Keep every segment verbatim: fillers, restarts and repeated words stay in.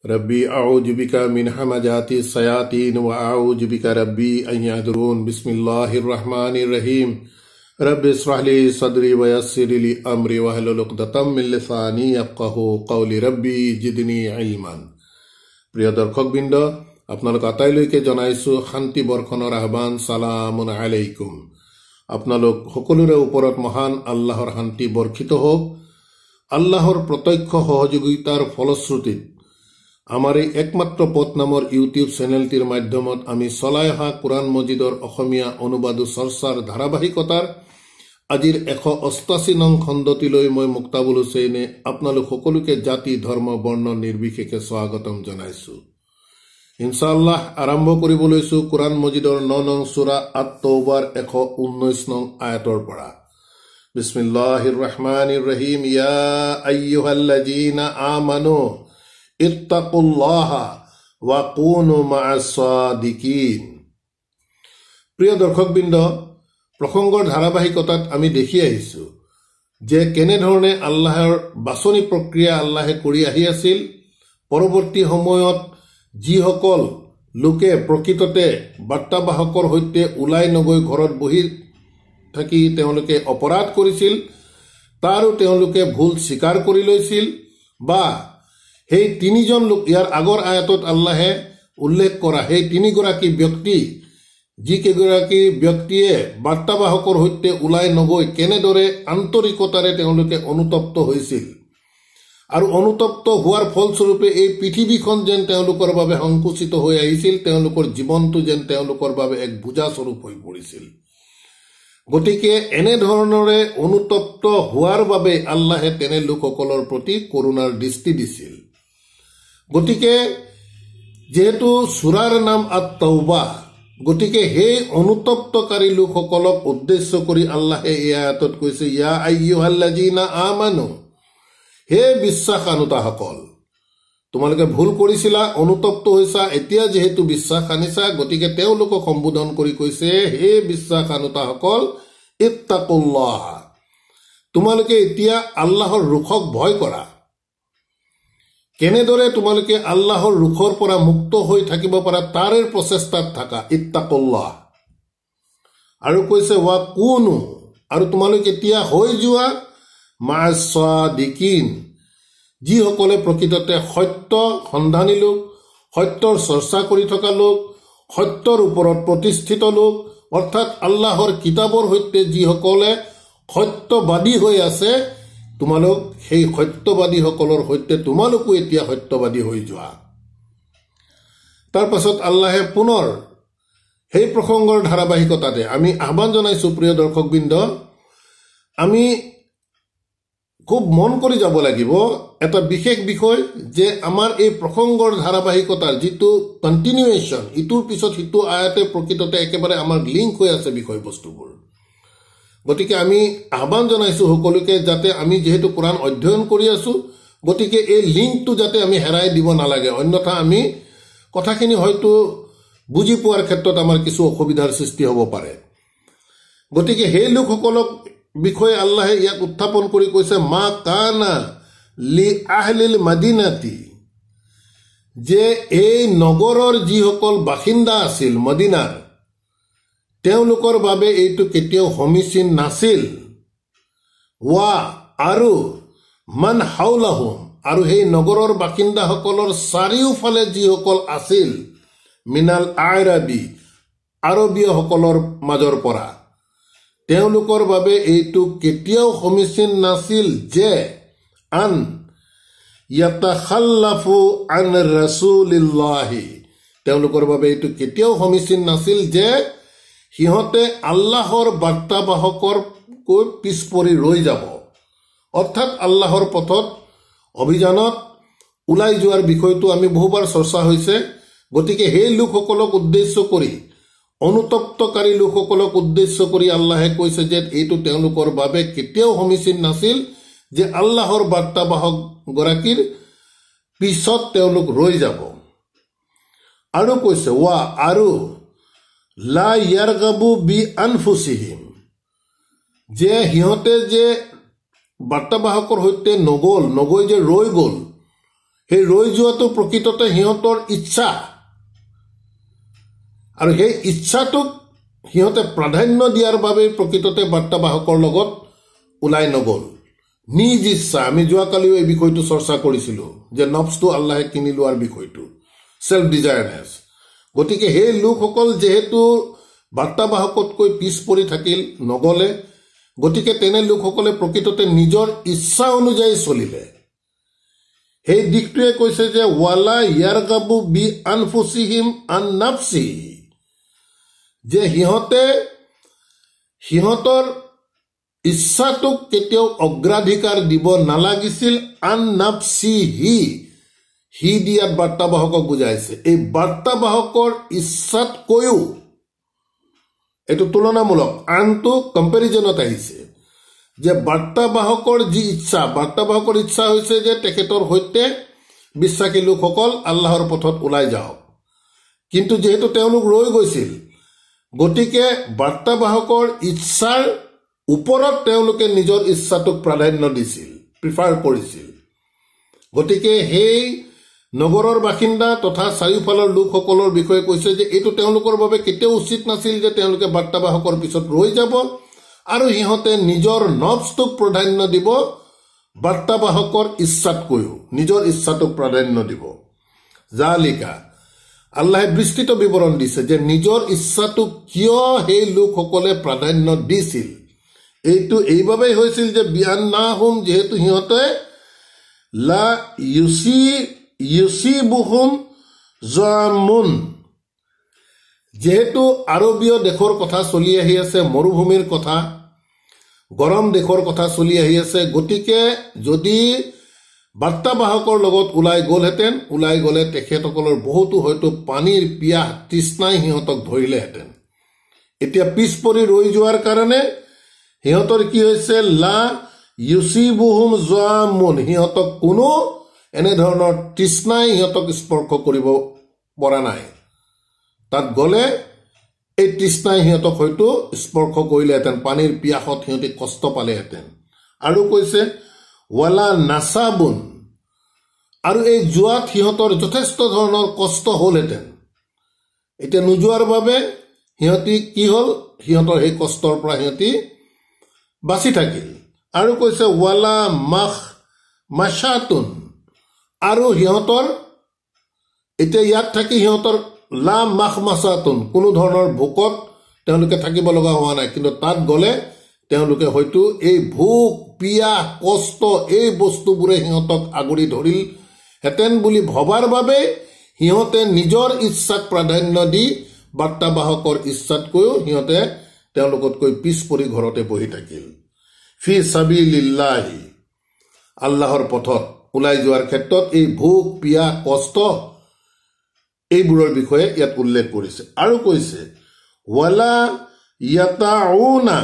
रब्बी अऊज़ु बिका मिन हमाजाति सयातीन व अऊज़ु बिका रब्बी अन यहदुरून। बिस्मिल्लाहिर रहमानिर रहीम। रब्बि इश्रह ली सदरी व यस्सिर ली अमरी वहलुल उक़दतम मिन लिसानी यफ़क़हू क़ौली। रब्बी जिदनी इल्मान। प्रिय दर्शकबृन्द, আপোনালোক আটাইলৈকে জনাইছো শান্তি বৰ্ষণৰ আহ্বান। সালামুন আলাইকুম। আপোনালোক সকলোৰে ওপৰত মহান আল্লাহৰ শান্তি বৰ্ষিত হোক। আল্লাহৰ প্ৰত্যক্ষ সহযোগিতাৰ ফলশ্ৰুতিত আমাৰ এই একমাত্ৰ পথ নামৰ ইউটিউব চেনেলটিৰ মাধ্যমত আমি চলাই অহা কোৰআন মজিদৰ অসমীয়া অনুবাদ চৰ্চাৰ ধাৰাবাহিকতাৰ আজিৰ এশ অষ্টাশী নং খণ্ডটিলৈ মই মুক্তাবুল হুছেইনে আপোনালোক সকলোকে জাতি ধৰ্ম বৰ্ণ নিৰ্বিশেষে স্বাগতম জনাইছো। ইনশাআল্লাহ আৰম্ভ কৰিব লৈছো কোৰআন মজিদৰ ন নং সূৰা আত-তৌবাৰ এশ ঊনৈশ নং আয়াতৰ পৰা। বিসমিল্লাহিৰ ৰহমানিৰ ৰহিম। ইয়া আইয়ুহাল্লাযীনা আমানু ইত্তাকুল্লাহা ওয়া কুনু মা'আস সাদিকিন। প্ৰিয় দৰ্শকবৃন্দ, প্ৰসংগৰ ধাৰাবাহিকতাত আমি দেখি আহিছো যে কেনেধৰণে আল্লাহৰ বাছনি প্ৰক্ৰিয়া আল্লাহে কৰি আহি আছিল। পৰৱৰ্তী সময়ত যিসকল লোকে প্ৰকৃততে বাৰ্তাবাহকৰ সৈতে ওলাই নগৈ ঘৰত বহি থাকি তেওঁলোকে অপৰাধ কৰিছিল, তাৰো তেওঁলোকে ভুল স্বীকাৰ কৰি লৈছিল, বা সেই তিনিজন লোক ইয়াৰ আগৰ আয়াতত আল্লাহে উল্লেখ কৰা সেই তিনিগৰাকী ব্যক্তি, যিকেইগৰাকী ব্যক্তিয়ে বাৰ্তাবাহকৰ সৈতে ওলাই নগৈ কেনেদৰে আন্তৰিকতাৰে তেওঁলোকে অনুতপ্ত হৈছিল, আৰু অনুতপ্ত হোৱাৰ ফলস্বৰূপে এই পৃথিৱীখন যেন তেওঁলোকৰ বাবে সংকুচিত হৈ আহিছিল, তেওঁলোকৰ জীৱনটো যেন তেওঁলোকৰ বাবে এক বোজাস্বৰূপ হৈ পৰিছিল। গতিকে এনেধৰণৰে অনুতপ্ত হোৱাৰ বাবে আল্লাহে তেনে লোকসকলৰ প্ৰতি কৰুণাৰ দৃষ্টি দিছিল। গতিকে যেহেতু সূৰাৰ নাম আত-তৌবা, গতিকে সেই অনুতপ্তকাৰী লোকসকলক উদ্দেশ্য কৰি আল্লাহে এই আয়াতত কৈছে, ইয়া আইয়ুহাল্লাযীনা আমানু, হে বিশ্বাসানুতাসকল, তোমালোকে ভুল কৰিছিলা, অনুতপ্ত হৈছা, এতিয়া যিহেতু বিশ্বাস আনিছা, গতিকে তেওঁলোকক সম্বোধন কৰি কৈছে, হে বিশ্বাসানুতাসকল, ইত্তাকুল্লাহ, তোমালোকে এতিয়া আল্লাহৰ ৰোষক ভয় কৰা। কেনেদৰে তোমালোকে আল্লাহৰ ৰোষৰ পৰা মুক্ত হৈ থাকিব পাৰা তাৰে প্ৰচেষ্টাত থাকা, ইত্তাকুল্লাহ। আৰু কৈছে ৱা কুনু, আৰু তোমালোকে এতিয়া হৈ যোৱা মা'আস সাদিকিন, যিসকলে প্ৰকৃততে সত্য সন্ধানী লোক, সত্যৰ চৰ্চা কৰি থকা লোক, সত্যৰ ওপৰত প্ৰতিষ্ঠিত লোক, অৰ্থাৎ আল্লাহৰ কিতাপৰ সৈতে যিসকলে সত্যবাদী হৈ আছে, তোমালোক সেই সত্যবাদীসকলৰ সৈতে তোমালোকো এতিয়া সত্যবাদী হৈ যোৱা। তাৰ পাছত আল্লাহে পুনৰ সেই প্ৰসংগৰ ধাৰাবাহিকতাতে আমি আহ্বান জনাইছো, প্ৰিয় দৰ্শকবৃন্দ, আমি খুব মন কৰি যাব লাগিব এটা বিশেষ বিষয়, যে আমাৰ এই প্ৰসংগৰ ধাৰাবাহিকতাৰ যিটো কণ্টিনিউৱেশ্যন, ইটোৰ পিছত সিটো আয়াতে প্ৰকৃততে একেবাৰে আমাৰ লিংক হৈ আছে বিষয়বস্তুবোৰ। গতিকে আমি আহ্বান জনাইছো সকলোকে, যাতে আমি যিহেতু কোৰআন অধ্যয়ন কৰি আছো, গতিকে এই লিংকটো যাতে আমি হেৰাই দিব নালাগে, অন্যথা আমি কথাখিনি হয়তো বুজি পোৱাৰ ক্ষেত্ৰত আমাৰ কিছু অসুবিধাৰ সৃষ্টি হ'ব পাৰে। গতিকে সেই লোকসকলক বিষয়ে আল্লাহে ইয়াক উত্থাপন কৰি কৈছে, মা কানা লি আহলিল মাদিনাতি, যে এই নগৰৰ যিসকল বাসিন্দা আছিল মদিনাৰ, তেওঁলোকৰ বাবে এইটো কেতিয়াও সমীচীন নাছিল। ৱা, আৰু মান হাউলাহুম, আৰু সেই নগৰৰ বাসিন্দাসকলৰ চাৰিওফালে যিসকল আছিল, মিনাল আৰাবি, আৰবীয়সকলৰ মাজৰ পৰা, তেওঁলোকৰ বাবে এইটো কেতিয়াও সমীচীন নাছিল যে আন ইয়াতাখাল্লাফু আন ৰাসূলিল্লাহি, তেওঁলোকৰ বাবে এইটো কেতিয়াও সমীচীন নাছিল যে সিহঁতে আল্লাহৰ বাৰ্তাবাহকৰকৈ পিছ পৰি ৰৈ যাব। অৰ্থাৎ আল্লাহৰ পথত অভিযানত ওলাই যোৱাৰ বিষয়টো আমি বহুবাৰ চৰ্চা হৈছে। গতিকে সেই লোকসকলক উদ্দেশ্য কৰি, অনুতপ্তকাৰী লোকসকলক উদ্দেশ্য কৰি আল্লাহে কৈছে যে এইটো তেওঁলোকৰ বাবে কেতিয়াও সমীচীন নাছিল যে আল্লাহৰ বাৰ্তাবাহক গৰাকীৰ পিছত তেওঁলোক ৰৈ যাব। আৰু কৈছে ৱা, আৰু লা ইয়াৰগাবু বি আনফুছিহিম, যে সিহঁতে যে বাৰ্তাবাহকৰ সৈতে নগ'ল, নগৈ যে ৰৈ গ'ল, সেই ৰৈ যোৱাটো প্ৰকৃততে সিহঁতৰ ইচ্ছা, আৰু সেই ইচ্ছাটোক সিহঁতে প্ৰাধান্য দিয়াৰ বাবে প্ৰকৃততে বাৰ্তাবাহকৰ লগত ওলাই নগ'ল। নিজ ইচ্ছা, আমি যোৱাকালিও এই বিষয়টো চৰ্চা কৰিছিলোঁ যে নফছটো আল্লাহে কিনি লোৱাৰ বিষয়টো, চেল্ফ ডিজায়াৰনেছ। গতিকে সেই লোকসকল যিহেতু বাৰ্তাবাহকতকৈ পিছ পৰি থাকিল, নগ'লে, গতিকে তেনে লোকসকলে প্ৰকৃততে নিজৰ ইচ্ছা অনুযায়ী চলিলে। সেই দিশটোৱে কৈছে যে ৱালা ইয়াৰগাবু বি আনফুছিহিম আন নাফছি, যে সিহঁতে সিহঁতৰ ইচ্ছাটোক কেতিয়াও অগ্ৰাধিকাৰ দিব নালাগিছিল। আন নাফছি হি, হি দিয়াত বাৰ্তাবাহকক বুজাইছে। এই বাৰ্তাবাহকৰ ইচ্ছাতকৈও, এইটো তুলনামূলক, আনটো কম্পেৰিজনত আহিছে, যে বাৰ্তাবাহকৰ যি ইচ্ছা, বাৰ্তাবাহকৰ ইচ্ছা হৈছে যে তেখেতৰ সৈতে বিশ্বাসী লোকসকল আল্লাহৰ পথত ওলাই যাওক, কিন্তু যিহেতু তেওঁলোক ৰৈ গৈছিল, গতিকে বাৰ্তাবাহকৰ ইচ্ছাৰ ওপৰত তেওঁলোকে নিজৰ ইচ্ছাটোক প্ৰাধান্য দিছিল, প্ৰিফাৰ কৰিছিল। গতিকে সেই নগৰৰ বাসিন্দা তথা চাৰিওফালৰ লোকসকলৰ বিষয়ে কৈছে যে এইটো তেওঁলোকৰ বাবে কেতিয়াও উচিত নাছিল যে তেওঁলোকে বাৰ্তাবাহকৰ পিছত ৰৈ যাব আৰু সিহঁতে নিজৰ নফছটোক প্ৰাধান্য দিব বাৰ্তাবাহকৰ ইচ্ছাতকৈও, নিজৰ ইচ্ছাটোক প্ৰাধান্য দিব। জালিকা, আল্লাহে বিস্তৃত বিৱৰণ দিছে যে নিজৰ ইচ্ছাটোক কিয় সেই লোকসকলে প্ৰাধান্য দিছিল। এইটো এইবাবেই হৈছিল যে বিআন্নাহুম, যিহেতু সিহঁতে লা ইউচি ইউচিবুহুম জামুন, যেহেতু আৰবীয় দেশৰ কথা চলি আহি আছে, মৰুভূমিৰ কথা, গৰম দেশৰ কথা চলি আহি আছে, গতিকে যদি বাৰ্তাবাহকৰ লগত ওলাই গ'লহেঁতেন, ওলাই গ'লে তেখেতসকলৰ বহুতো হয়তো পানীৰ পিয়াহ তৃষ্ণাই সিহঁতক ধৰিলেহেঁতেন। এতিয়া পিছ পৰি ৰৈ যোৱাৰ কাৰণে সিহঁতৰ কি হৈছে, লা ইউচিবুহুম জামুন, সিহঁতক কোনো এনেধৰণৰ তৃষ্ণাই সিহঁতক স্পৰ্শ কৰিব পৰা নাই। তাত গ'লে এই তৃষ্ণাই সিহঁতক হয়তো স্পৰ্শ কৰিলেহেঁতেন, পানীৰ পিয়াসত সিহঁতে কষ্ট পালেহেঁতেন। আৰু কৈছে ৱালা নাচাবুন, আৰু এই যোৱাত সিহঁতৰ যথেষ্ট ধৰণৰ কষ্ট হ'লহেঁতেন। এতিয়া নোযোৱাৰ বাবে সিহঁতি কি হ'ল, সিহঁতৰ সেই কষ্টৰ পৰা সিহঁতি বাচি থাকিল। আৰু কৈছে ৱালা মাখ মাছাতুন, আৰু সিহঁতৰ এতিয়া ইয়াত থাকি সিহঁতৰ লা মাখ মাছাতুন, কোনো ধৰণৰ ভোকত তেওঁলোকে থাকিব লগা হোৱা নাই, কিন্তু তাত গ'লে তেওঁলোকে হয়তো এই ভোক, পিয়াহ, কষ্ট, এই বস্তুবোৰে সিহঁতক আগুৰি ধৰিলহেঁতেন বুলি ভবাৰ বাবে সিহঁতে নিজৰ ইচ্ছাক প্ৰাধান্য দি বাৰ্তাবাহকৰ ইচ্ছাতকৈও সিহঁতে তেওঁলোকতকৈ পিছ পৰি ঘৰতে বহি থাকিল। ফি সাবিলিল্লাহি, আল্লাহৰ পথত ওলাই যোৱাৰ ক্ষেত্ৰত এই ভোক, পিয়াহ, কষ্ট এইবোৰৰ বিষয়ে ইয়াত উল্লেখ কৰিছে। আৰু কৈছে ৱালা ইয়াতাউনা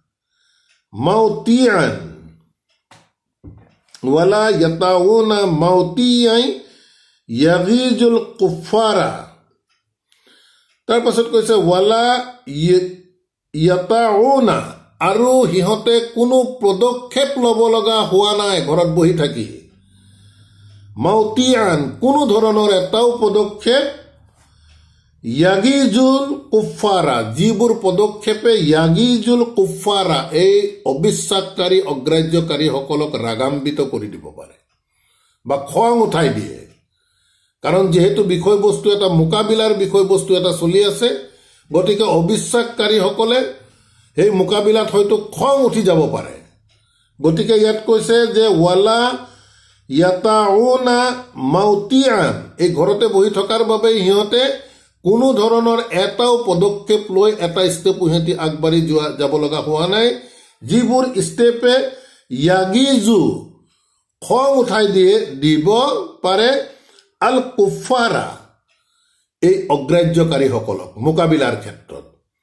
মাউতিয়ান, ৱালা ইয়াতাউনা মাউতিয়াই ইয়াগিজুল কুফাৰা। তাৰ পাছত কৈছে ৱালা ইয়াতাউনা, আৰু সিহঁতে কোনো পদক্ষেপ ল'ব লগা হোৱা নাই ঘৰত বহি থাকি। মাউতিয়ান, কোনো ধৰণৰ এটাও পদক্ষেপ, ইয়াগিজুল কুফাৰা, যিবোৰ পদক্ষেপে ইয়াগিজুল কুফাৰা, এই অবিশ্বাসকাৰী অগ্ৰাহ্যকাৰীসকলক ৰাগাম্বিত কৰি দিব পাৰে বা খং উঠাই দিয়ে। কাৰণ যিহেতু বিষয়বস্তু এটা, মোকাবিলাৰ বিষয়বস্তু এটা চলি আছে, গতিকে অবিশ্বাসকাৰীসকলে সেই মোকাবিলাত হয়তো খং উঠি যাব পাৰে। গতিকে ইয়াত কৈছে যে ৱালা ইয়াতাউনা মাউতিয়ান, এই ঘৰতে বহি থকাৰ বাবে সিহঁতে কোনো ধৰণৰ এটাও পদক্ষেপ লৈ এটা ষ্টেপো সিহঁতি আগবাঢ়ি যোৱা যাব লগা হোৱা নাই। যিবোৰ ষ্টেপে ইয়াগিজু, খং উঠাই দিয়ে দিব পাৰে, আল কুফাৰা, এই অগ্ৰাহ্যকাৰীসকলক মোকাবিলাৰ ক্ষেত্ৰত।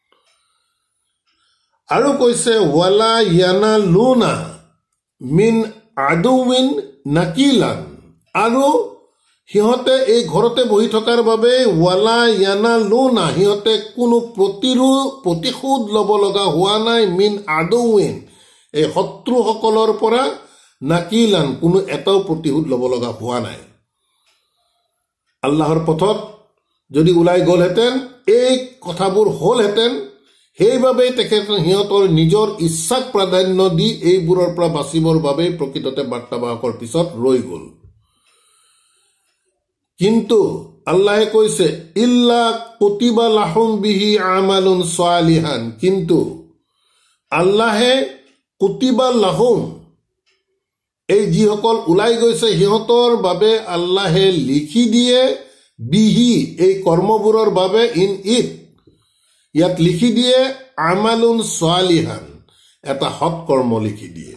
আৰু কৈছে ৱালা ইয়ানালুনা মিন আদুইন নাকিলান, আৰু সিহঁতে এই ঘৰতে বহি থকাৰ বাবে ৱালা ইয়ানালুনা, সিহঁতে কোনো প্ৰতিৰোধ প্ৰতিশোধ ল'ব লগা হোৱা নাই, মিন আদুইন, এই শত্ৰুসকলৰ পৰা, নাকিলান, কোনো এটাও প্ৰতিশোধ ল'ব লগা হোৱা নাই। আল্লাহৰ পথত যদি ওলাই গ'লহেঁতেন এই কথাবোৰ হ'লহেঁতেন। সেইবাবেই তেখেত সিহঁতৰ নিজৰ ইচ্ছাক প্ৰাধান্য দি এইবোৰৰ পৰা বাচিবৰ বাবে প্ৰকৃততে বাৰ্তাবাহকৰ পিছত ৰৈ গ'ল। কিন্তু আল্লাহে কৈছে ইল্লা কুতিবা লাহুম বিহি আমালুন সালিহান, কিন্তু আল্লাহে কুতিবা লাহুম এই যিসকল ওলাই গৈছে সিহঁতৰ বাবে আল্লাহে লিখি দিয়ে বিহি এই কৰ্মবোৰৰ বাবে ইন ইট ইয়াত লিখি দিয়ে আমালুন সালিহান এটা সৎ কৰ্ম লিখি দিয়ে।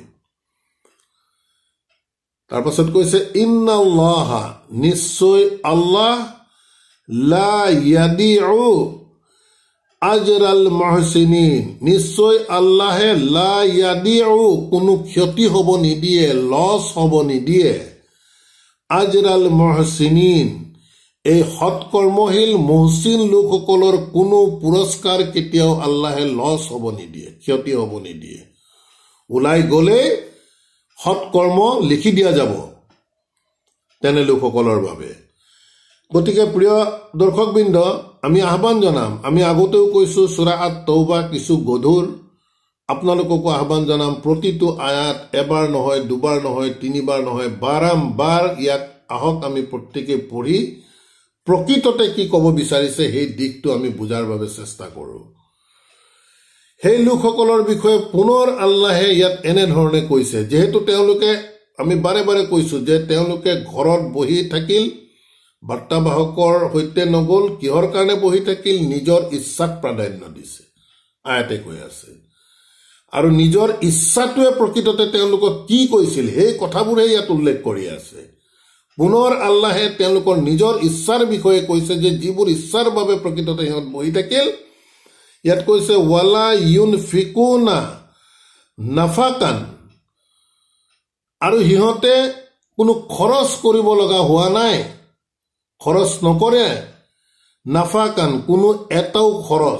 তাৰপাছত কৈছে ইন্নাল্লাহ নিশ্চয় আল্লাহ লা ইয়াদিউ আজরাল মুহসিনিন, নিশ্চয় আল্লাহে লা ইয়াদিউ কোনো ক্ষতি হ'ব নিদিয়ে, লছ হ'ব নিদিয়ে, আজরাল মুহসিনিন এই সৎকৰ্মশীল মুহসিন লোকসকলৰ কোনো পুৰস্কাৰ কেতিয়াও আল্লাহে লছ হ'ব নিদিয়ে, ক্ষতি হ'ব নিদিয়ে। ওলাই গ'লে সৎকৰ্ম লিখি দিয়া যাব তেনে লোকসকলৰ বাবে। গতিকে প্ৰিয় দৰ্শকবৃন্দ, আমি আহ্বান জনাম, আমি আগতেও কৈছো সূৰা আত তৌবা কিছু গধুৰ, আপোনালোককো আহ্বান জনাম প্ৰতিটো আয়াত এবাৰ নহয়, দুবাৰ নহয়, তিনিবাৰ নহয়, বাৰম্বাৰ ইয়াক আহক আমি প্ৰত্যেকে পঢ়ি প্ৰকৃততে কি ক'ব বিচাৰিছে সেই দিশটো আমি বুজাৰ বাবে চেষ্টা কৰোঁ। সেই লোকসকলৰ বিষয়ে পুনৰ আল্লাহে ইয়াত এনেধৰণে কৈছে, যিহেতু তেওঁলোকে, আমি বাৰে বাৰে কৈছো যে তেওঁলোকে ঘৰত বহি থাকিল, বাৰ্তাবাহকৰ সৈতে নগ'ল। কিহৰ কাৰণে বহি থাকিল? নিজৰ ইচ্ছাক প্ৰাধান্য দিছে, আয়াতে কৈ আছে। আৰু নিজৰ ইচ্ছাটোৱে প্ৰকৃততে তেওঁলোকক কি কৈছিল সেই কথাবোৰহে ইয়াত উল্লেখ কৰি আছে। পুনৰ আল্লাহে তেওঁলোকৰ নিজৰ ইচ্ছাৰ বিষয়ে কৈছে যে যিবোৰ ইচ্ছাৰ বাবে প্ৰকৃততে সিহঁত বহি থাকিল, ইয়াত কৈছে ৱালা ইউনফিকুনা নাফাকান, আৰু সিহঁতে কোনো খৰচ কৰিব লগা হোৱা নাই, খৰচ নকৰে। নাফাকান কোনো এটাও খৰচ,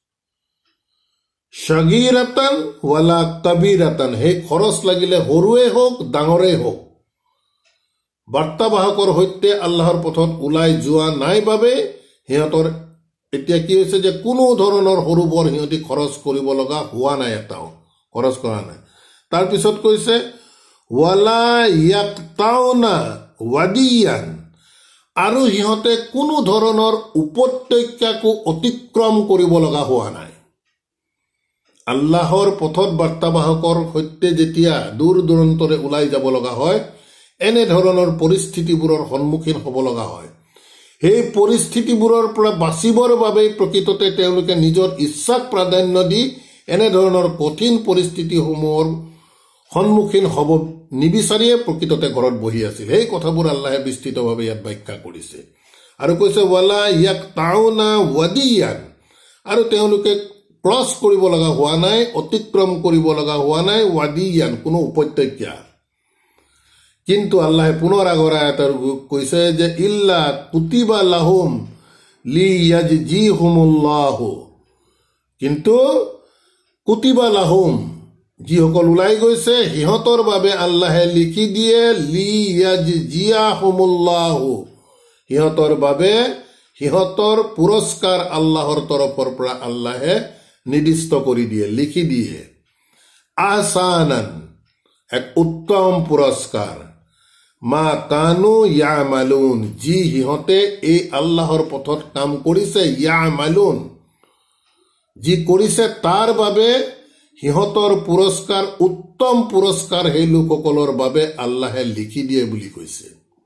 সগীৰাতান ৱালা কবীৰাতান সেই খৰচ লাগিলে সৰুৱে হওক ডাঙৰেই হওক। বাৰ্তাবাহকৰ সৈতে আল্লাহৰ পথত ওলাই যোৱা নাই বাবে সিহঁতৰ এতিয়া কি হৈছে যে কোনো ধৰণৰ সৰু বৰ সিহঁতি খৰচ কৰিব লগা হোৱা নাই, এটাও খৰচ কৰা নাই। তাৰপিছত কৈছে ৱালা ইয়াকতাউনা ৱাদিয়ান, আৰু সিহঁতে কোনো ধৰণৰ উপত্যকাকো অতিক্ৰম কৰিব লগা হোৱা নাই। আল্লাহৰ পথত বাৰ্তাবাহকৰ সৈতে যেতিয়া দূৰ দূৰন্তৰে ওলাই যাব লগা হয়, এনেধৰণৰ পৰিস্থিতিবোৰৰ সন্মুখীন হ'ব লগা হয়। সেই পৰিস্থিতিবোৰৰ পৰা বাচিবৰ বাবে প্ৰকৃততে তেওঁলোকে নিজৰ ইচ্ছাক প্ৰাধান্য দি এনেধৰণৰ কঠিন পৰিস্থিতিসমূহৰ সন্মুখীন হ'ব নিবিচাৰিয়ে প্ৰকৃততে ঘৰত বহি আছিল। সেই কথাবোৰ আল্লাহে বিস্তৃতভাৱে ইয়াত ব্যাখ্যা কৰিছে আৰু কৈছে ৱালা ইয়াকতাউনা ৱাদিয়ান, আৰু তেওঁলোকে ক্ৰছ কৰিব লগা হোৱা নাই, অতিক্ৰম কৰিব লগা হোৱা নাই, ৱাদিয়ান কোনো উপত্যকা। কিন্তু আল্লাহে পুনৰ আগৰ আয়াতৰ কৈছে যে ইল্লা কুতিবা লাহুম লিয়াজজিহুমুল্লাহু, কিন্তু কুতিবা লাহুম যিসকল ওলাই গৈছে সিহঁতৰ বাবে আল্লাহে লিখি দিয়ে লিয়াজজিয়াহুমুল্লাহু, সিহঁতৰ বাবে সিহঁতৰ পুৰস্কাৰ আল্লাহৰ তৰফৰ পৰা আল্লাহে নিৰ্দিষ্ট কৰি দিয়ে, লিখি দিয়ে। আহসানান এক উত্তম পুৰস্কাৰ, মা কানু ইয়ামালুন যি সিহঁতে এই আল্লাহৰ পথত কাম কৰিছে, ইয়ামালুন যি কৰিছে তাৰ বাবে সিহঁতৰ পুৰস্কাৰ, উত্তম পুৰস্কাৰ সেই লোকসকলৰ বাবে আল্লাহে লিখি দিয়ে বুলি কৈছে।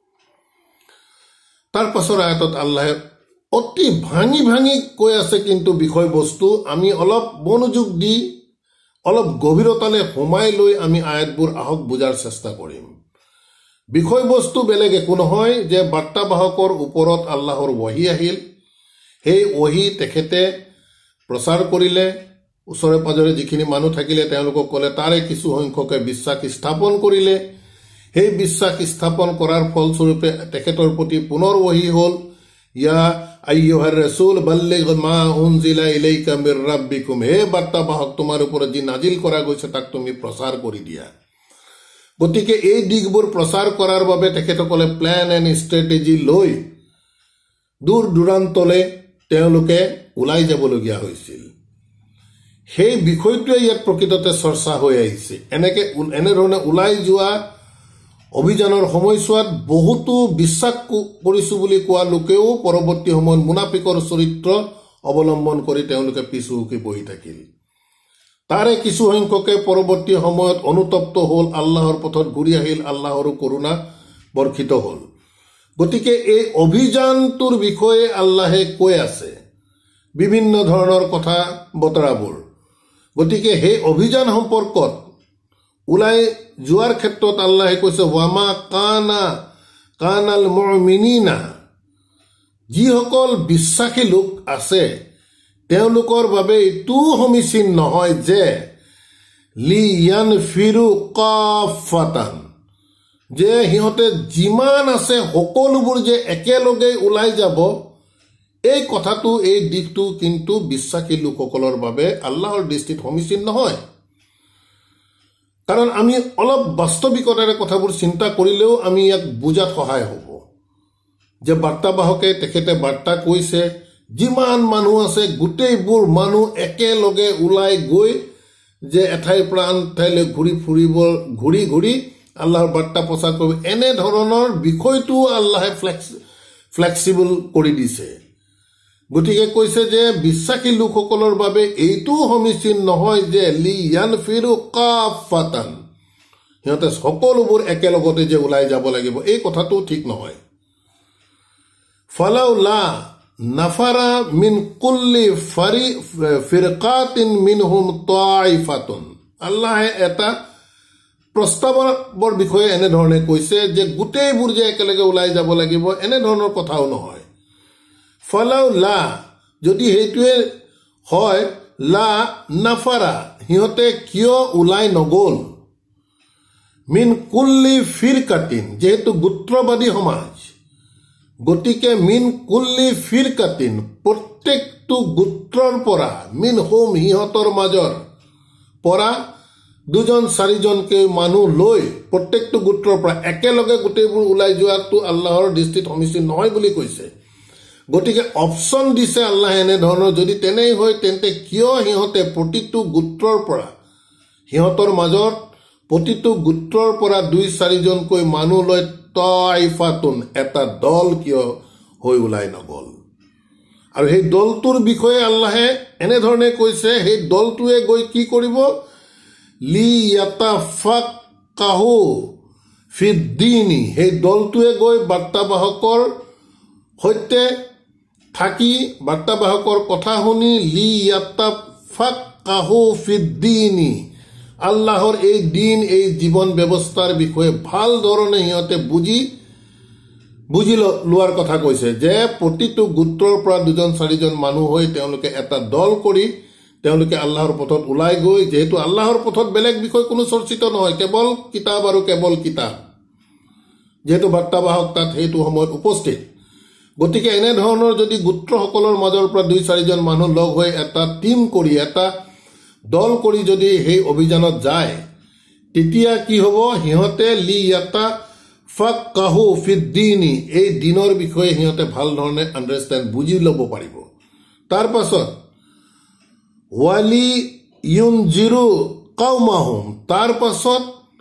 তাৰ পাছৰ আয়াতত আল্লাহে অতি ভাঙি ভাঙি কৈ আছে, কিন্তু বিষয়বস্তু আমি অলপ মনোযোগ দি অলপ গভীৰতালৈ সোমাই লৈ আমি আয়াতবোৰ আহক বুজাৰ চেষ্টা কৰিম। বিষয়বস্তু বেলেগ একো নহয় যে বাৰ্তাবাহকৰ ওপৰত আল্লাহৰ ৱহী আহিল, সেই ৱহী তেখেতে প্ৰচাৰ কৰিলে, ওচৰে পাজৰে যিখিনি মানুহ থাকিলে তেওঁলোকক ক'লে, তাৰে কিছু সংখ্যকে বিশ্বাস স্থাপন কৰিলে। সেই বিশ্বাস স্থাপন কৰাৰ ফলস্বৰূপে তেখেতৰ প্ৰতি পুনৰ ৱহী হ'ল ইয়া আইয়ুহাৰ ৰাসূল বাল্লিগ মা উনজিলা ইলাইকা মিৰ ৰাব্বিকুম, হে বাৰ্তাবাহক তোমাৰ ওপৰত যি নাজিল কৰা গৈছে তাক তুমি প্ৰচাৰ কৰি দিয়া। গতিকে এই দিশবোৰ প্ৰচাৰ কৰাৰ বাবে তেখেতসকলে প্লেন এণ্ড ষ্ট্ৰেটেজি লৈ দূৰ দূৰান্তলৈ তেওঁলোকে ওলাই যাবলগীয়া হৈছিল। সেই বিষয়টোৱে ইয়াত প্ৰকৃততে চৰ্চা হৈ আহিছে। এনেকে এনেধৰণে ওলাই যোৱা অভিযানৰ সময়ছোৱাত বহুতো বিশ্বাস কৰিছো বুলি কোৱা লোকেও পৰৱৰ্তী সময়ত মুনাফিকৰ চৰিত্ৰ অৱলম্বন কৰি তেওঁলোকে পিছু হুকি বহি থাকিল। তাৰে কিছু সংখ্যকে পৰৱৰ্তী সময়ত অনুতপ্ত হ'ল, আল্লাহৰ পথত ঘূৰি আহিল, আল্লাহৰো কৰোণা বৰ্ষিত হ'ল। গতিকে এই অভিযানটোৰ বিষয়ে আল্লাহে কৈ আছে বিভিন্ন ধৰণৰ কথা বতৰাবোৰ। গতিকে সেই অভিযান সম্পৰ্কত ওলাই যোৱাৰ ক্ষেত্ৰত আল্লাহে কৈছে ৱামা কানা কানাল মুমিনিনা, যিসকল বিশ্বাসী লোক আছে তেওঁলোকৰ বাবে এইটো সমীচীন নহয় যে লিয়ানফিৰু কাফাতান, যে সিহঁতে যিমান আছে সকলোবোৰ যে একেলগে ওলাই যাব, এই কথাটো এই দিশটো কিন্তু বিশ্বাসী লোকসকলৰ বাবে আল্লাহৰ দৃষ্টিত সমীচীন নহয়। কাৰণ আমি অলপ বাস্তৱিকতাৰে কথাবোৰ চিন্তা কৰিলেও আমি ইয়াক বুজাত সহায় হ'ব যে বাৰ্তাবাহকে তেখেতে বাৰ্তা কৈছে যিমান মানুহ আছে গোটেইবোৰ মানুহ একেলগে ওলাই গৈ যে এঠাইৰ পৰা আন ঠাইলৈ ঘূৰি ফুৰিব, ঘূৰি ঘূৰি আল্লাহৰ বাৰ্তা প্ৰচাৰ কৰিব, এনেধৰণৰ বিষয়টো আল্লাহে ফ্লেক্স ফ্লেক্সিবল কৰি দিছে। গতিকে কৈছে যে বিশ্বাসী লোকসকলৰ বাবে এইটো সমীচীন নহয় যে লিয়ানফিৰু কাফাতান, সিহঁতে সকলোবোৰ একেলগতে যে ওলাই যাব লাগিব, এই কথাটো ঠিক নহয়। ফালাউলা নাফাৰা মিন কুল্লি ফাৰি ফিৰকাতিন মিনহুম তাইফাতুন, আল্লাহে এটা প্ৰস্তাৱৰ বিষয়ে এনেধৰণে কৈছে যে গোটেইবোৰ যে একেলগে ওলাই যাব লাগিব, এনেধৰণৰ কথাও নহয়। ফালাউ লা, যদি সেইটোৱে হয়, লা নাফাৰা, সিহঁতে কিয় ওলাই নগ'ল, মিন কুল্লি ফিৰকাতিন, যিহেতু গোত্ৰবাদী সমাজ, গতিকে মিন কুল্লি ফিৰকাতিন, প্ৰত্যেকটো গোত্ৰৰ পৰা, মিন হোম, সিহঁতৰ মাজৰ পৰা দুজন চাৰিজনকৈ মানুহ লৈ প্ৰত্যেকটো গোত্ৰৰ পৰা একেলগে গোটেইবোৰ ওলাই যোৱাটো আল্লাহৰ দৃষ্টিত সমীচীন নহয় বুলি কৈছে। গতিকে অপশ্যন দিছে আল্লাহে এনেধৰণৰ, যদি তেনেই হয় তেন্তে কিয় সিহঁতে প্ৰতিটো গোত্ৰৰ পৰা, সিহঁতৰ মাজত প্ৰতিটো গোত্ৰৰ পৰা দুই চাৰিজনকৈ মানুহ লৈ তাইফাতুন, এটা দল কিয় হৈ ওলাই নগ'ল। আৰু সেই দলটোৰ বিষয়ে আল্লাহে এনেধৰণে কৈছে, সেই দলটোৱে গৈ কি কৰিব, লিয়াতাফাক্কাহু ফিদ্দীনি, সেই দলটোৱে গৈ বাৰ্তাবাহকৰ সৈতে থাকি বাৰ্তাবাহকৰ কথা শুনি লিয়াতাফাক্কাহু ফিদ্দীনি, আল্লাহৰ এই দিন, এই জীৱন ব্যৱস্থাৰ বিষয়ে ভাল ধৰণে সিহঁতে বুজি বুজি লোৱাৰ কথা কৈছে, যে প্ৰতিটো গোত্ৰৰ পৰা দুজন চাৰিজন মানুহ হৈ তেওঁলোকে এটা দল কৰি তেওঁলোকে আল্লাহৰ পথত ওলাই গৈ, যিহেতু আল্লাহৰ পথত বেলেগ বিষয় কোনো চৰ্চিত নহয়, কেৱল কিতাপ আৰু কেৱল কিতাপ, যিহেতু বাৰ্তাবাহক তাত সেইটো সময়ত উপস্থিত। গতিকে এনেধৰণৰ যদি গোত্ৰসকলৰ মাজৰ পৰা দুই চাৰিজন মানুহ লগ হৈ এটা টিম কৰি, এটা দল কৰি যদি সেই অভিযানত যায়, তেতিয়া কি হ'ব, সিহঁতে লিয়াতাফাক্কাহু ফিদ্দীনি, এই দিনৰ বিষয়ে সিহঁতে ভাল ধৰণে আণ্ডাৰষ্টেণ্ড বুজি ল'ব পাৰিব। তাৰ পাছত ৱালি ইউনজিৰু কাউমাহুম, তাৰ পাছত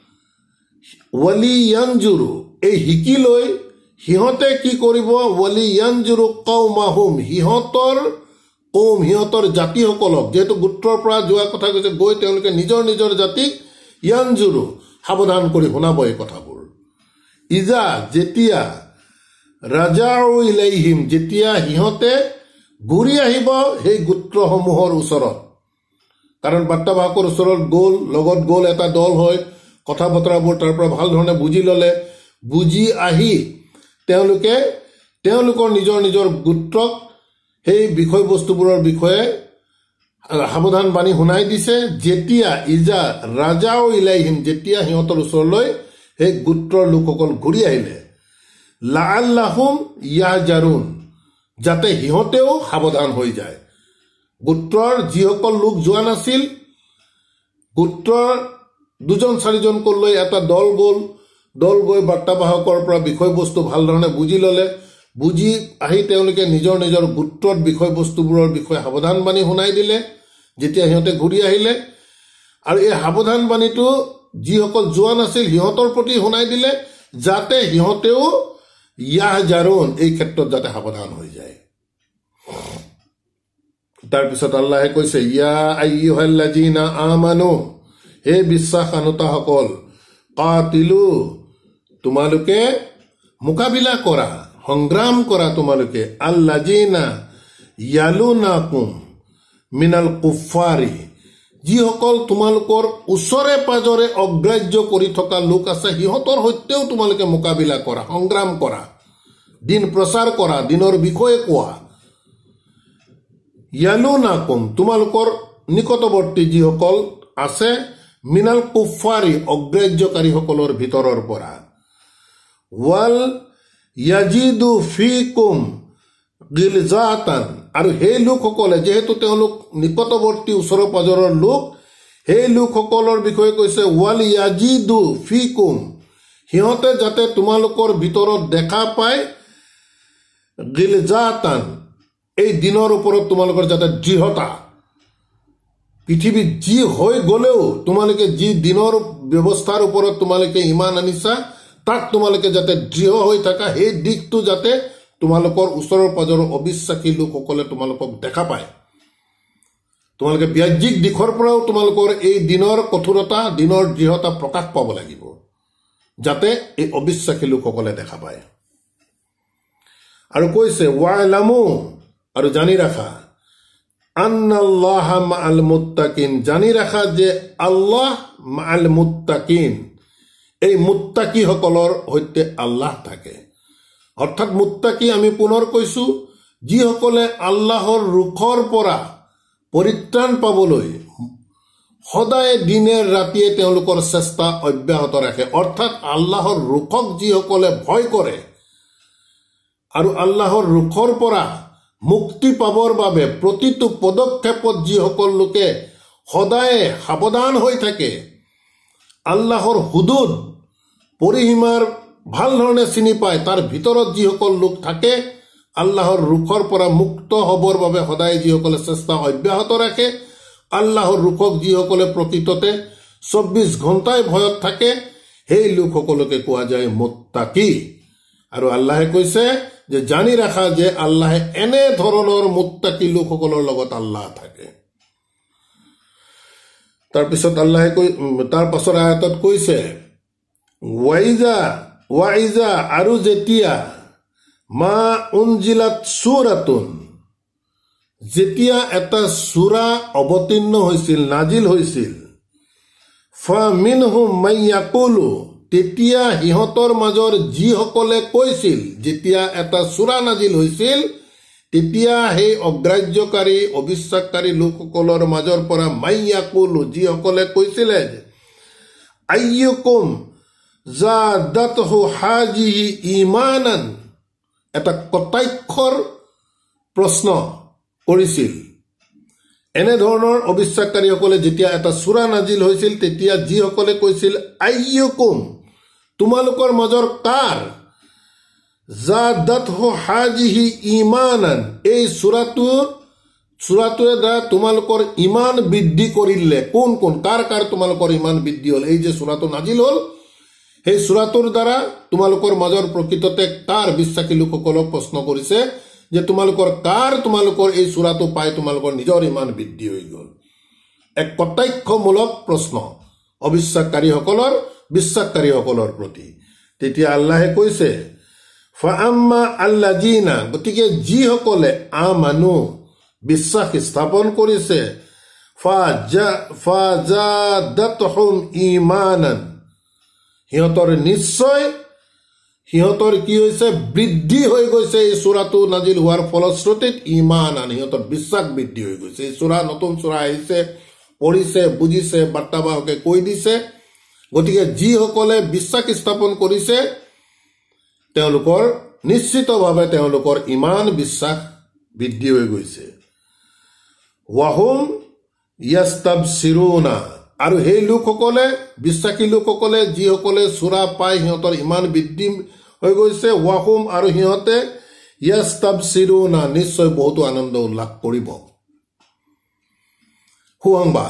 ৱালি ইয়ানজুৰু, এই শিকি লৈ সিহঁতে কি কৰিব, ৱালি ইয়ানজুৰু কাউমাহুম, সিহঁতৰ কৌম, সিহঁতৰ জাতিসকলক, যিহেতু গোত্ৰৰ পৰা যোৱা কথা কৈছে, গৈ তেওঁলোকে নিজৰ নিজৰ জাতিক ইয়ানজুৰু, সাৱধান কৰি শুনাব এই কথাবোৰ। ইজা, যেতিয়া, ৰাজাউ ইলাইহিম, যেতিয়া সিহঁতে ঘূৰি আহিব সেই গোত্ৰসমূহৰ ওচৰত, কাৰণ বাৰ্তাবাহকৰ ওচৰত গ'ল, লগত গ'ল এটা দল হয়, কথা বতৰাবোৰ তাৰ পৰা ভাল ধৰণে বুজি ল'লে, বুজি আহি তেওঁলোকে তেওঁলোকৰ নিজৰ নিজৰ গোত্ৰক সেই বিষয়বস্তুবোৰৰ বিষয়ে সাৱধান বাণী শুনাই দিছে। যেতিয়া ইজা ৰাজাও ইলাইহিম, যেতিয়া সিহঁতৰ ওচৰলৈ সেই গোত্ৰৰ লোকসকল ঘূৰি আহিলে, লাআল্লাহুম ইয়াহজাৰুন, যাতে সিহঁতেও সাৱধান হৈ যায়। গোত্ৰৰ যিসকল লোক যোৱা নাছিল, গোত্ৰৰ দুজন চাৰিজনকৈ লৈ এটা দল গ'ল, দল গৈ বাৰ্তাবাহকৰ পৰা বিষয়বস্তু ভাল ধৰণে বুজি ল'লে, বুজি আহি তেওঁলোকে নিজৰ নিজৰ গোত্ৰৰ বিষয়বস্তুবোৰৰ বিষয়ে সাৱধানবাণী শুনাই দিলে যেতিয়া সিহঁতে ঘূৰি আহিলে আৰু এই সাৱধানবাণীটো যিসকল যোৱা নাছিল সিহঁতৰ প্ৰতি শুনাই দিলে যাতে সিহঁতেও ইয়াহজাৰুন এই ক্ষেত্ৰত যাতে সাৱধান হৈ যায় তাৰপিছত আল্লাহে কৈছে ইয়া আইয়ুহাল্লাযীনা আমানু হে বিশ্বাসানুতাসকল কাতিলু তোমালোকে মোকাবিলা কৰা সংগ্ৰাম কৰা তোমালোকে আল্লাযীনা ইয়ালুনাকুম মিনাল কুফাৰি যিসকল তোমালোকৰ ওচৰে পাজৰে অগ্ৰাহ্য কৰি থকা লোক আছে সিহঁতৰ সৈতেও তোমালোকে মোকাবিলা কৰা সংগ্ৰাম কৰা দিন প্ৰচাৰ কৰা দিনৰ বিষয়ে কোৱা ইয়ালুনাকুম তোমালোকৰ নিকটৱৰ্তী যিসকল আছে মিনাল কুফাৰি অগ্ৰাহ্যকাৰীসকলৰ ভিতৰৰ পৰা ৱাল ইয়াজিদু ফিকুম গিলজাতান আৰু সেই লোকসকলে যেহেতু তেওঁলোক নিকটৱৰ্তী ওচৰ পাজৰৰ লোক সেই লোকসকলৰ বিষয়ে কৈছে ৱাল ইয়াজিদু ফিকুম সিহঁতে যাতে তোমালোকৰ ভিতৰত দেখা পায় গিলজাতান এই দিনৰ ওপৰত তোমালোকৰ যাতে দৃঢ়তা পৃথিৱীত যি হৈ গ'লেও তোমালোকে যি দিনৰ ব্যৱস্থাৰ ওপৰত তোমালোকে ইমান আনিছা তাক তোমালোকে যাতে দৃঢ় হৈ থাকা সেই দিশটো যাতে তোমালোকৰ ওচৰৰ পাজৰৰ অবিশ্বাসী লোকসকলে তোমালোকক দেখা পায় তোমালোকে ব্যাজিক দিশৰ পৰাও তোমালোকৰ এই দিনৰ কঠোৰতা দিনৰ দৃঢ়তা প্ৰকাশ পাব লাগিব যাতে এই অবিশ্বাসী লোকসকলে দেখা পায় আৰু কৈছে ৱালামু আৰু জানি ৰাখা আন্নাল্লাহা মাআল মুত্তাকিন জানি ৰাখা যে আল্লাহ মাআল মুত্তাকিন এই মুত্তাকিসকলৰ সৈতে আল্লাহ থাকে অৰ্থাৎ মুত্তাকি আমি পুনৰ কৈছো যিসকলে আল্লাহৰ ৰুখৰ পৰা পৰিত্ৰাণ পাবলৈ সদায় দিনে ৰাতিয়ে তেওঁলোকৰ চেষ্টা অব্যাহত ৰাখে অৰ্থাৎ আল্লাহৰ ৰুখক যিসকলে ভয় কৰে আৰু আল্লাহৰ ৰুখৰ পৰা মুক্তি পাবৰ বাবে প্ৰতিটো পদক্ষেপত যিসকল লোকে সদায় সাৱধান হৈ থাকে আল্লাহৰ হুদুদ পৰিসীমাৰ ভাল ধৰণে চিনি পায় তাৰ ভিতৰত যিসকল লোক থাকে আল্লাহৰ ৰুখৰ পৰা মুক্ত হ'বৰ বাবে সদায় যিসকলে চেষ্টা অব্যাহত ৰাখে আল্লাহৰ ৰুখক যিসকলে প্ৰকৃততে চৌব্বিছ ঘণ্টাই ভয়ত থাকে সেই লোকসকলকে কোৱা যায় মুত্তাকি আৰু আল্লাহে কৈছে যে জানি ৰাখা যে আল্লাহে এনে ধৰণৰ মুত্তাকি লোকসকলৰ লগত আল্লাহ থাকে তাৰপিছত আল্লাহে কৈ তাৰ পাছৰ আয়াতত কৈছে ওয়াইজা ওয়াইজা আৰু যেতিয়া মা উনজিলাত সূৰাতুন যেতিয়া এটা সূৰা অৱতীৰ্ণ হৈছিল নাজিল হৈছিল ফামিনহুম মাইয়াকুলু তেতিয়া সিহঁতৰ মাজৰ যিসকলে কৈছিল যেতিয়া এটা সূৰা নাজিল হৈছিল তেতিয়া সেই অগ্ৰাহ্যকাৰী অবিশ্বাসকাৰী লোকসকলৰ মাজৰ পৰা মাইয়াকুলু যিসকলে কৈছিলে আইয়ুকুম জাদাতহু হাজিহি ঈমানান এটা কটাক্ষৰ প্ৰশ্ন কৰিছিল এনে ধৰণৰ অবিশ্বাসকাৰীসকলে যেতিয়া এটা সূৰা নাজিল হৈছিল তেতিয়া যিসকলে কৈছিল আইয়ুকুম তোমালোকৰ মাজৰ কাৰ জাদাতহু হাজিহি ঈমানান এই সূৰাটো সূৰাটোৱে দ্বাৰা তোমালোকৰ ঈমান বৃদ্ধি কৰিলে কোন কোন কাৰ কাৰ তোমালোকৰ ঈমান বৃদ্ধি হ'ল এই যে সূৰাটো নাজিল হ'ল সেই সূৰাটোৰ দ্বাৰা তোমালোকৰ মাজৰ প্ৰকৃততে কাৰ বিশ্বাসী লোকসকলক প্ৰশ্ন কৰিছে যে তোমালোকৰ কাৰ তোমালোকৰ এই সূৰাটো পাই তোমালোকৰ নিজৰ ঈমান বৃদ্ধি হৈ গ'ল এক কটাক্ষমূলক প্ৰশ্ন অবিশ্বাসকাৰীসকলৰ বিশ্বাসকাৰীসকলৰ প্ৰতি তেতিয়া আল্লাহে কৈছে ফাআম্মা আল্লাযীনা গতিকে যিসকলে আমানু বিশ্বাস স্থাপন কৰিছে ফাজা ফাজাদাতহুম ঈমানান সিহঁতৰ নিশ্চয় সিহঁতৰ কি হৈছে বৃদ্ধি হৈ গৈছে এই সূৰাটো নাজিল হোৱাৰ ফলশ্ৰুতিত ঈমান আন সিহঁতৰ বিশ্বাস বৃদ্ধি হৈ গৈছে এই সূৰা নতুন সূৰা আহিছে পঢ়িছে বুজিছে বাৰ্তাবাহকে কৈ দিছে গতিকে যিসকলে বিশ্বাস স্থাপন কৰিছে তেওঁলোকৰ নিশ্চিতভাৱে তেওঁলোকৰ ঈমান বিশ্বাস বৃদ্ধি হৈ গৈছে ওয়াহুম ইয়াস্তাবছিৰুনা আৰু সেই লোকসকলে বিশ্বাসী লোকসকলে যিসকলে সূৰা পাই সিহঁতৰ ঈমান বৃদ্ধি হৈ গৈছে ওয়াহুম আৰু সিহঁতে ইয়াস্তাবছিৰুনা নিশ্চয় বহুতো আনন্দ উল্লাস কৰিব। সুসংবাদ।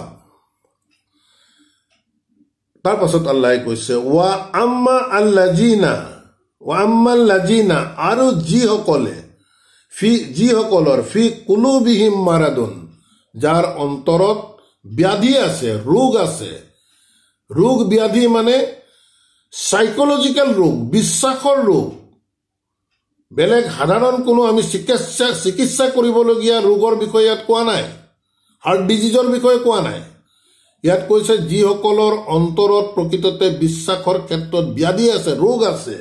তাৰ পাছত আল্লাহে কৈছে ৱা আম্মা আল্লাজিনা ৱা আম্মাল লাজিনা আৰু যিসকলে ফি যিসকলৰ ফি কুলুবিহিম মাৰাদুন যাৰ অন্তৰত ব্যাধি আছে, ৰোগ আছে। ৰোগ ব্যাধি মানে সাইকোলজিক্যাল ৰোগ, বিশ্বাসৰ ৰোগ। বেলেগ সাধাৰণ কোনো আমি চিকিৎসা চিকিৎসা কৰিবলগীয়া ৰোগৰ বিষয়ে ইয়াত কোৱা নাই, হাৰ্ট ডিজিজৰ বিষয়ে কোৱা নাই। ইয়াত কৈছে যিসকলৰ অন্তৰত প্ৰকৃততে বিশ্বাসৰ ক্ষেত্ৰত ব্যাধি আছে, ৰোগ আছে।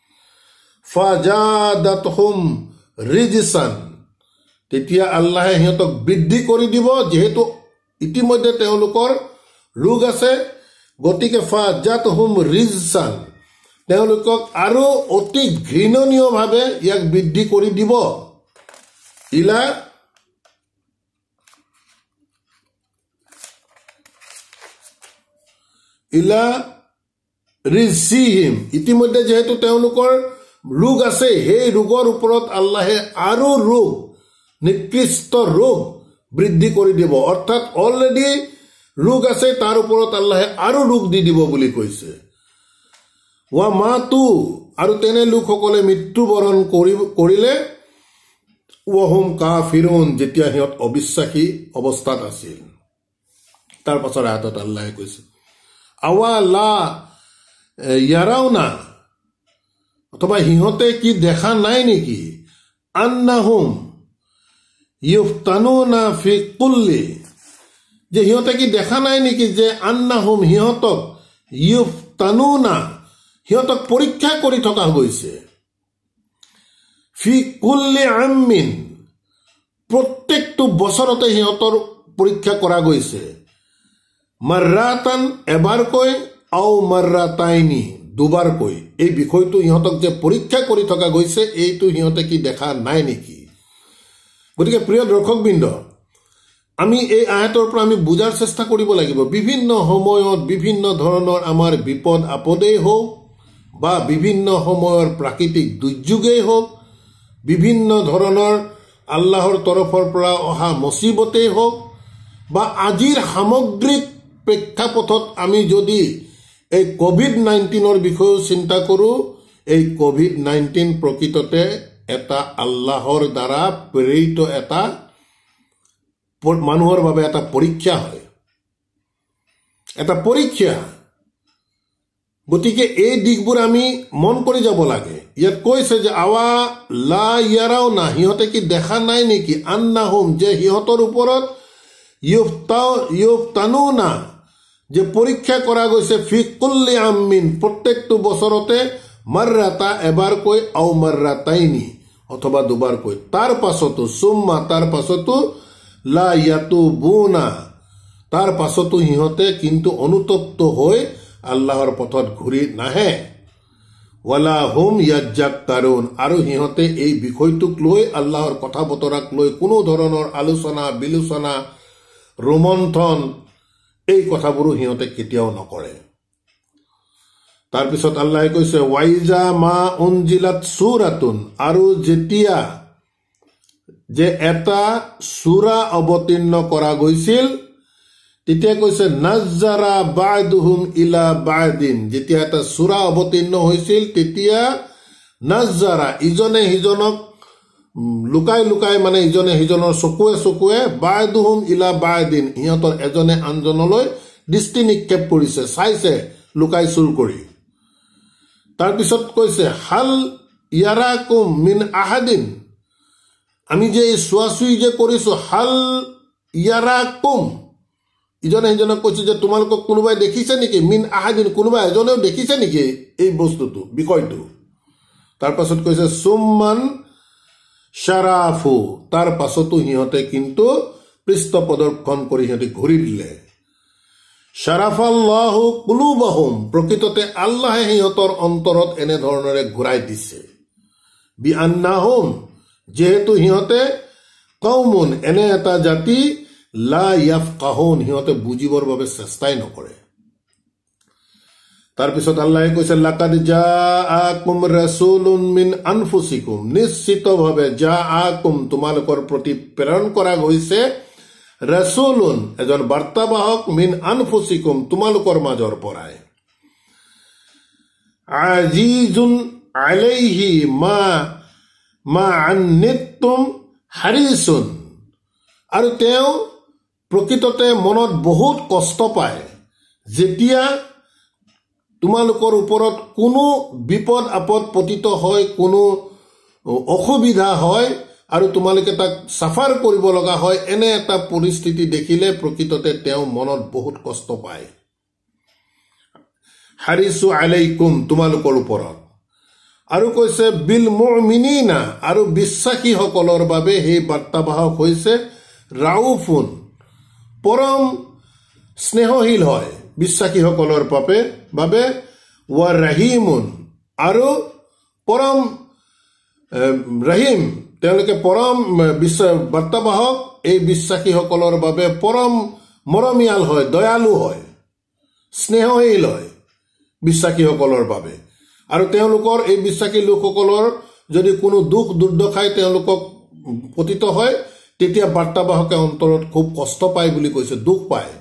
ফাজাদাতহুম ৰিজচান, তেতিয়া আল্লাহে সিহঁতক বৃদ্ধি কৰি দিব, যিহেতু ইতিমধ্যে তেওঁলোকৰ ৰোগ আছে। গতিকে ফাজাতহুম ৰিজচান, তেওঁলোকক আৰু অতি ঘৃণনীয়ভাৱে ইয়াক বৃদ্ধি কৰি দিব। ইলা ইলা ৰিজিহিম, ইতিমধ্যে যিহেতু তেওঁলোকৰ ৰোগ আছে, সেই ৰোগৰ ওপৰত আল্লাহে আৰু ৰোগ, নিকৃষ্ট ৰোগ বৃদ্ধি কৰি দিব। অৰ্থাৎ অলৰেডি ৰোগ আছে, তাৰ ওপৰত আল্লাহে আৰু ৰোগ দি দিব বুলি কৈছে। ৱা মাতু, আৰু তেনে লোকসকলে মৃত্যুবৰণ কৰিলে ৱহুম কাফিৰুন, যেতিয়া সিহঁত অবিশ্বাসী অৱস্থাত আছিল। তাৰ পাছৰ আয়াতত আল্লাহে কৈছে আৱা লা ইয়াৰাউনা, অথবা সিহঁতে কি দেখা নাই নেকি, আন্নাহুম ইউফতানুনা ফি কুল্লি, যে সিহঁতে কি দেখা নাই নেকি যে আন্নাহুম সিহঁতক ইউফতানুনা, সিহঁতক পৰীক্ষা কৰি থকা গৈছে। ফি কুল্লি আমিন, প্ৰত্যেকটো বছৰতে সিহঁতৰ পৰীক্ষা কৰা গৈছে। মাৰ্ৰাতান, এবাৰকৈ, আও মাৰ্ৰাতাইনি, দুবাৰকৈ। এই বিষয়টো সিহঁতক যে পৰীক্ষা কৰি থকা গৈছে, এইটো সিহঁতে কি দেখা নাই নেকি? গতিকে প্ৰিয় দৰ্শকবৃন্দ, আমি এই আয়াতৰ পৰা আমি বুজাৰ চেষ্টা কৰিব লাগিব। বিভিন্ন সময়ত বিভিন্ন ধৰণৰ আমাৰ বিপদ আপদেই হওক, বা বিভিন্ন সময়ৰ প্ৰাকৃতিক দুৰ্যোগেই হওক, বিভিন্ন ধৰণৰ আল্লাহৰ তৰফৰ পৰা অহা মুচিবতেই হওক, বা আজিৰ সামগ্ৰিক প্ৰেক্ষাপটত আমি যদি এই কভিড নাইণ্টিনৰ বিষয়েও চিন্তা কৰোঁ, এই কভিড নাইণ্টিন প্ৰকৃততে এটা আল্লাহৰ দ্বাৰা প্ৰেৰিত এটা মানুহৰ বাবে এটা পৰীক্ষা হয়, এটা পৰীক্ষা। গতিকে এই দিশবোৰ আমি মন কৰি যাব লাগে। ইয়াত কৈছে যে আৱা লা ইয়াৰাও না, সিহঁতে কি দেখা নাই নেকি, আন্নাহুম, যে সিহঁতৰ ওপৰত ইউফতানুনা, যে পৰীক্ষা কৰা গৈছে, ফি কুল্লি আমিন, প্ৰত্যেকটো বছৰতে, মাৰ্ৰাতা, এবাৰকৈ, আও মাৰ্ৰাতাইনি, অথবা দুবাৰকৈ। তাৰ পাছতো চুম্মা, তাৰ পাছতো লা ইয়াতুবুনা, তাৰ পাছতো সিহঁতে কিন্তু অনুতপ্ত হৈ আল্লাহৰ পথত ঘূৰি নাহে। ৱালা হুম ইয়াজ্জাক্কাৰুন, আৰু সিহঁতে এই বিষয়টোক লৈ, আল্লাহৰ কথা বতৰাক লৈ কোনো ধৰণৰ আলোচনা বিলোচনা ৰোমন্থন, এই কথাবোৰো সিহঁতে কেতিয়াও নকৰে। তাৰপিছত আল্লাহে কৈছে ৱাইজা মা উনজিলাত সূৰাতুন, আৰু যেতিয়া যে এটা সূৰা অৱতীৰ্ণ কৰা গৈছিল, তেতিয়া কৈছে নাজ্জাৰা বা'দুহুম ইলা বা'দিন, যেতিয়া এটা সূৰা অৱতীৰ্ণ হৈছিল, তেতিয়া নাজ্জাৰা, ইজনে সিজনক লুকাই লুকাই, মানে ইজনে সিজনৰ চকুৱে চকুৱে, বা'দুহুম ইলা বা'দিন, সিহঁতৰ এজনে আনজনলৈ দৃষ্টি নিক্ষেপ কৰিছে, চাইছে লুকাই চুৰ কৰি। তাৰপিছত কৈছে হাল ইয়াৰাকুম মিন আহাদিন, আমি যে এই চোৱাচুই যে কৰিছো, হাল ইয়াৰাকুম, ইজনে সিজনক কৈছে যে তোমালোকক কোনোবাই দেখিছে নেকি, মিন আহাদিন, কোনোবা এজনেও দেখিছে নেকি এই বস্তুটো, বিষয়টো। তাৰ পাছত কৈছে সুম্মান শাৰাফু, তাৰ পাছতো সিহঁতে কিন্তু পৃষ্ঠ প্ৰদৰ্শন কৰি সিহঁতে ঘূৰি দিলে। শাৰাফাল্লাহু কুলুবাহুম, প্ৰকৃততে আল্লাহে সিহঁতৰ অন্তৰত এনেধৰণেৰে ঘূৰাই দিছে। বিআন্নাহুম, যিহেতু সিহঁতে কওমুন, এনে এটা জাতি, লা ইয়াফকাহুন, সিহঁতে বুজিবৰ বাবে চেষ্টাই নকৰে। তাৰপিছত আল্লাহে কৈছে লাকাদ জাআকুম ৰাসূলুন মিন আনফুসিকুম, নিশ্চিতভাৱে জাআকুম তোমালোকৰ প্ৰতি প্ৰেৰণ কৰা গৈছে ৰাসূলুন এজন বাৰ্তাবাহক মিন আনফুসিকুম তোমালোকৰ মাজৰ পৰাই, আজিজুন আলাইহি মা মা আন্নিতুম হাৰিছুন, আৰু তেওঁ প্ৰকৃততে মনত বহুত কষ্ট পায় যেতিয়া তোমালোকৰ ওপৰত কোনো বিপদ আপদ পতিত হয়, কোনো অসুবিধা হয় আৰু তোমালোকে তাক সাফাৰ কৰিব লগা হয়, এনে এটা পৰিস্থিতি দেখিলে প্ৰকৃততে তেওঁ মনত বহুত কষ্ট পায়। হাৰিছু আলাইকুম তোমালোকৰ ওপৰত, আৰু কৈছে বিল মুমিনিনা আৰু বিশ্বাসীসকলৰ বাবে সেই বাৰ্তাবাহক হৈছে ৰাউফুন পৰম স্নেহশীল হয় বিশ্বাসীসকলৰ বাবে বাবে ৱা ৰাহিমুন আৰু পৰম ৰহিম, তেওঁলোকে পৰম বাৰ্তাবাহক এই বিশ্বাসীসকলৰ বাবে পৰম মৰমীয়াল হয়, দয়ালু হয়, স্নেহশীল হয় বিশ্বাসীসকলৰ বাবে। আৰু তেওঁলোকৰ এই বিশ্বাসী লোকসকলৰ যদি কোনো দুখ দুৰ্দশাই তেওঁলোকক পতিত হয় তেতিয়া বাৰ্তাবাহকে অন্তৰত খুব কষ্ট পায় বুলি কৈছে, দুখ পায়।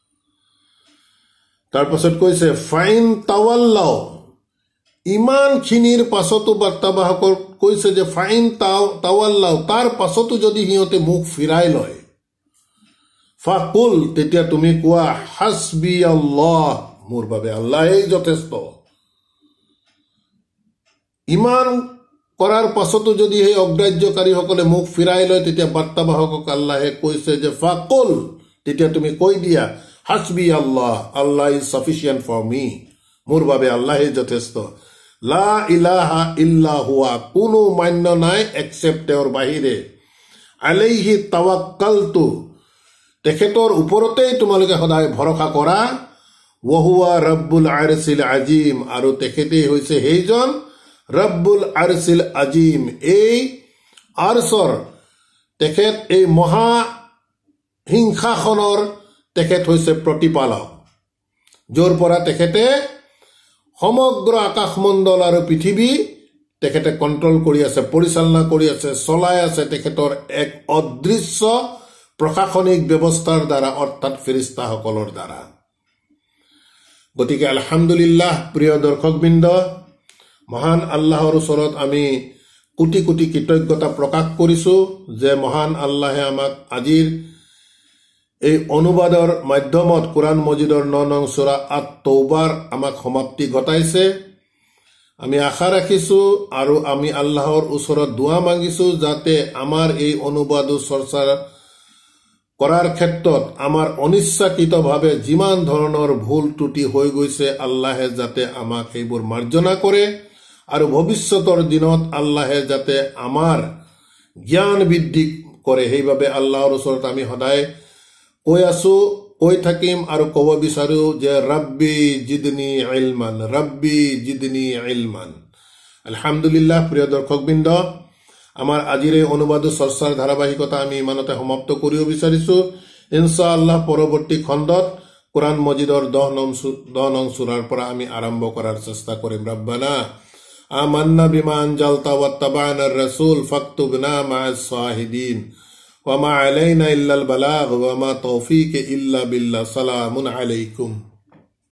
তাৰপাছত কৈছে ফাইন তাৱাল্লাও, ইমানখিনিৰ পাছতো বাৰ্তাবাহকৰ কৈছে যে ফাইন তাৱাল্লাও, তাৰ পাছতো যদি সিহঁতে মুখ ফিৰাই লয়, ফাকুল তেতিয়া তুমি কোৱা হাসবি আল্লাহ, মোৰ বাবে আল্লাহেই যথেষ্ট। ইমান কৰাৰ পাছতো যদি সেই অগ্ৰাহ্যকাৰীসকলে মুখ ফিৰাই লয় তেতিয়া বাৰ্তাবাহকক আল্লাহে কৈছে যে ফাকুল, তেতিয়া তুমি কৈ দিয়া হাসবি Allah, Allah is sufficient for me, মোৰ বাবে আল্লাহেই যথেষ্ট। লা ইলাহা ইল্লা হুৱা, কোনো মান্য নাই এক্সেপ্ট তেওঁৰ বাহিৰে। আলাইহি তাৱাক্কালতু, তেখেতৰ ওপৰতেই তোমালোকে সদায় ভৰসা কৰা। ওয়াহুৱা ৰব্বুল আৰচিল আজিম, আৰু তেখেতেই হৈছে সেইজন ৰব্বুল আৰচিল আজিম, এই আৰচৰ তেখেত, এই মহা হিংসাখনৰ তেখেত হৈছে প্ৰতিপালক, য'ৰ পৰা তেখেতে সমগ্ৰ আকাশমণ্ডল আৰু পৃথিৱী তেখেতে কণ্ট্ৰল কৰি আছে, পৰিচালনা কৰি আছে, চলাই আছে তেখেতৰ এক অদৃশ্য প্ৰশাসনিক ব্যৱস্থাৰ দ্বাৰা, অৰ্থাৎ ফেৰিস্তাসকলৰ দ্বাৰা। গতিকে আলহামদুলিল্লাহ, প্ৰিয় দৰ্শকবৃন্দ, মহান আল্লাহৰ ওচৰত আমি কোটি কোটি কৃতজ্ঞতা প্ৰকাশ কৰিছো যে মহান আল্লাহে আমাক আজিৰ এই অনুবাদৰ মাধ্যমত কোৰআন মজিদৰ ন নং সূৰা আত তৌবাৰ আমাক সমাপ্তি ঘটাইছে। আমি আশা ৰাখিছো আৰু আমি আল্লাহৰ ওচৰত দোৱা মাগিছো যাতে আমাৰ এই অনুবাদ চৰ্চা কৰাৰ ক্ষেত্ৰত আমাৰ অনিচ্ছাকৃতভাৱে যিমান ধৰণৰ ভুল ত্ৰুটি হৈ গৈছে আল্লাহে যাতে আমাক সেইবোৰ মাৰ্জনা কৰে, আৰু ভৱিষ্যতৰ দিনত আল্লাহে যাতে আমাৰ জ্ঞান বৃদ্ধি কৰে, সেইবাবে আল্লাহৰ ওচৰত আমি সদায় কৈ আছো, কৈ থাকিম আৰু ক'ব বিচাৰো যে ৰাব্বি জিদনি ইলমান, ৰাব্বি জিদনি ইলমান। আলহামদুলিল্লাহ, প্ৰিয় দৰ্শকবৃন্দ, আমাৰ আজিৰ এই অনুবাদ চৰ্চাৰ ধাৰাবাহিকতা আমি ইমানতে সমাপ্ত কৰিব বিচাৰিছো। ইনশাআল্লাহ পৰৱৰ্তী খণ্ডত কোৰআন মজিদৰ দহ নং দহ নং সূৰাৰ পৰা আমি আৰম্ভ কৰাৰ চেষ্টা কৰিম। ৰব্বানা আমান্না বিমা আনজালতা ওয়াত্তাবা'না আর-রাসূল ফাকতুবনা মা'আস শাহিদিন ওয়া মা আলাইনা ইল্লাল বালাগ ওয়া মা তাওফীকি ইল্লা বিল্লাহ। সালামুন আলাইকুম।